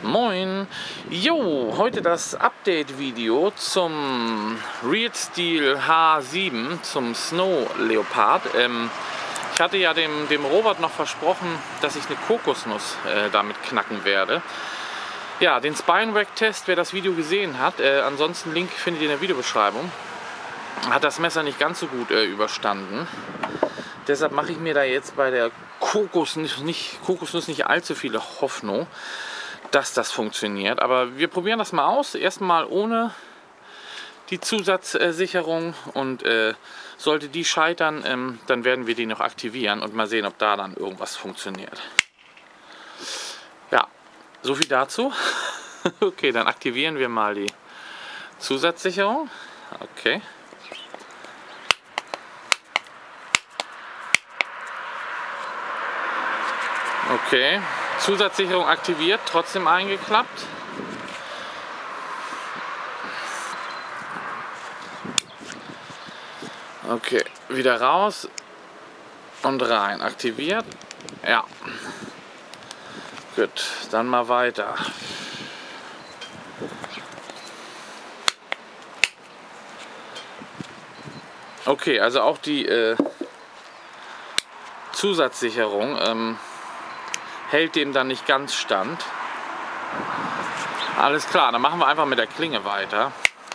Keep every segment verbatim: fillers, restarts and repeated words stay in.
Moin! Jo, heute das Update-Video zum Real Steel H sieben, zum Snow Leopard. Ähm, ich hatte ja dem, dem Robert noch versprochen, dass ich eine Kokosnuss äh, damit knacken werde. Ja, den Spine-Rack-Test, wer das Video gesehen hat, äh, ansonsten Link findet ihr in der Videobeschreibung, hat das Messer nicht ganz so gut äh, überstanden. Deshalb mache ich mir da jetzt bei der Kokosnuss nicht, Kokosnuss nicht allzu viele Hoffnung, dass das funktioniert. Aber wir probieren das mal aus. Erstmal ohne die Zusatzsicherung. Und äh, sollte die scheitern, ähm, dann werden wir die noch aktivieren und mal sehen, ob da dann irgendwas funktioniert. Ja, so viel dazu. Okay, dann aktivieren wir mal die Zusatzsicherung. Okay. Okay, Zusatzsicherung aktiviert, trotzdem eingeklappt. Okay, wieder raus und rein. Aktiviert. Ja. Gut, dann mal weiter. Okay, also auch die äh, Zusatzsicherung ähm, hält dem dann nicht ganz stand. Alles klar, dann machen wir einfach mit der Klinge weiter.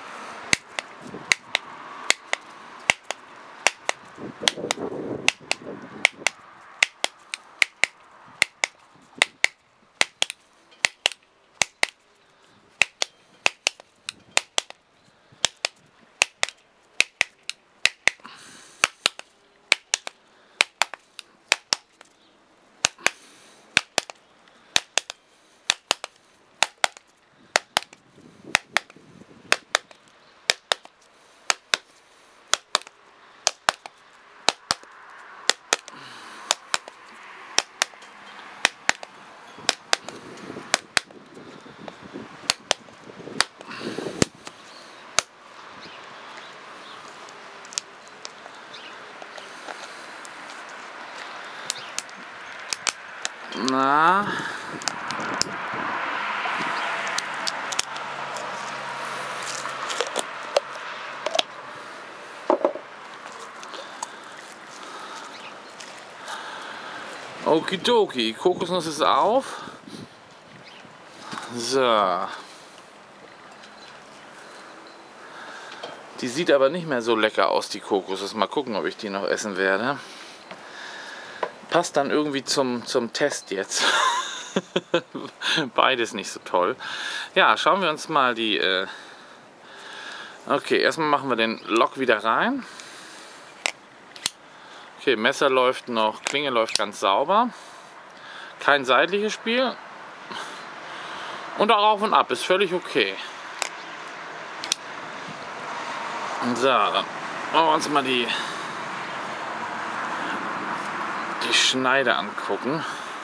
Na, okidoki, Kokosnuss ist auf. So. Die sieht aber nicht mehr so lecker aus, die Kokosnuss. Mal gucken, ob ich die noch essen werde. Passt dann irgendwie zum, zum Test jetzt. Beides nicht so toll. Ja, schauen wir uns mal die... Äh okay, erstmal machen wir den Lock wieder rein. Okay, Messer läuft noch, Klinge läuft ganz sauber. Kein seitliches Spiel. Und auch auf und ab, ist völlig okay. So, dann machen wir uns mal die... die Schneide angucken.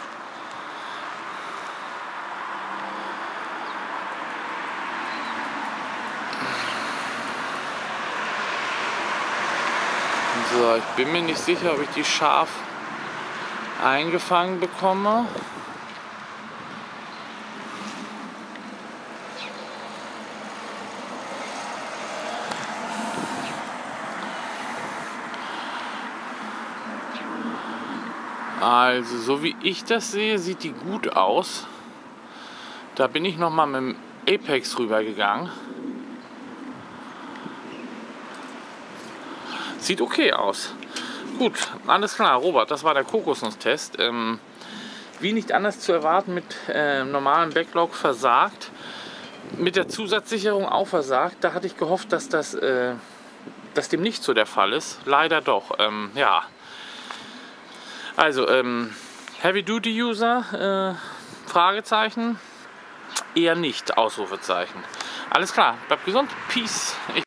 So, ich bin mir nicht sicher, ob ich die scharf eingefangen bekomme. Also, so wie ich das sehe, sieht die gut aus. Da bin ich noch mal mit dem Apex rübergegangen. Sieht okay aus. Gut, alles klar, Robert, das war der Kokosnuss-Test. Ähm, wie nicht anders zu erwarten, mit äh, normalem Backlog versagt. Mit der Zusatzsicherung auch versagt. Da hatte ich gehofft, dass das äh, dass dem nicht so der Fall ist. Leider doch. Ähm, ja. Also, ähm, Heavy-Duty-User, äh, Fragezeichen, eher nicht, Ausrufezeichen. Alles klar, bleibt gesund, Peace. Ich